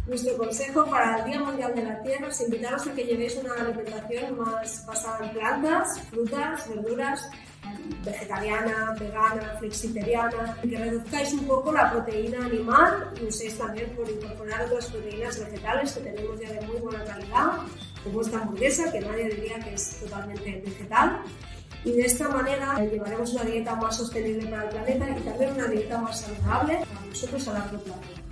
Nuestro consejo para el Día Mundial de la Tierra es invitaros a que llevéis una alimentación más basada en plantas, frutas, verduras, vegetariana, vegana, flexitariana, y que reduzcáis un poco la proteína animal y uséis también por incorporar otras proteínas vegetales que tenemos ya de muy buena calidad, como esta hamburguesa, que nadie diría que es totalmente vegetal. Y de esta manera llevaremos una dieta más sostenible para el planeta y también una dieta más saludable para nosotros a largo plazo.